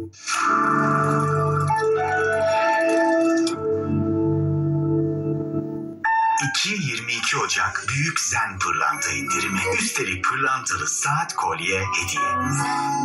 ...22 Ocak Büyük Zen Pırlanta indirimi. Üstelik pırlantalı saat kolye hediye.